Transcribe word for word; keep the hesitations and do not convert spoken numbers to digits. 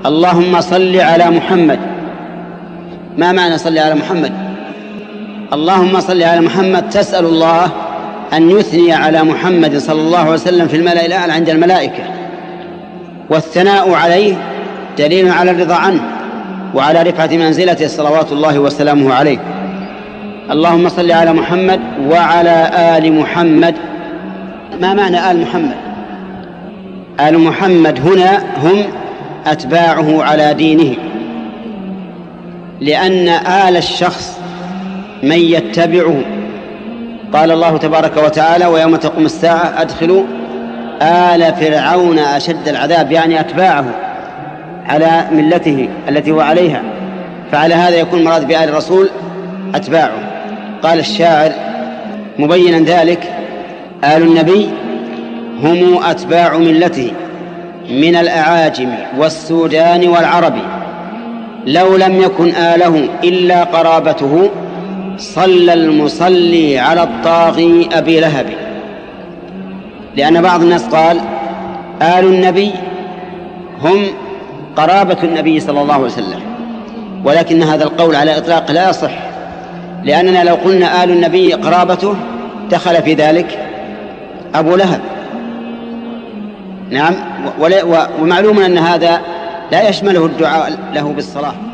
اللهم صل على محمد. ما معنى صل على محمد؟ اللهم صل على محمد تسأل الله أن يثني على محمد صلى الله عليه وسلم في الملأ الأعلى عند الملائكة، والثناء عليه دليل على الرضا عنه وعلى رفعة منزلته صلوات الله وسلامه عليه. اللهم صل على محمد وعلى آل محمد. ما معنى آل محمد؟ آل محمد هنا هم أتباعه على دينه، لأن آل الشخص من يتبعه. قال الله تبارك وتعالى: ويوم تقوم الساعة أدخلوا آل فرعون أشد العذاب، يعني أتباعه على ملته التي هو عليها. فعلى هذا يكون مراد بآل الرسول أتباعه. قال الشاعر مبينا ذلك: آل النبي هم أتباع ملته من الأعاجم والسودان والعرب، لو لم يكن آله إلا قرابته، صلى المصلي على الطاغي أبي لهب. لأن بعض الناس قال آل النبي هم قرابة النبي صلى الله عليه وسلم، ولكن هذا القول على إطلاق لا يصح، لأننا لو قلنا آل النبي قرابته دخل في ذلك أبو لهب. نعم، ومعلوم أن هذا لا يشمله الدعاء له بالصلاة.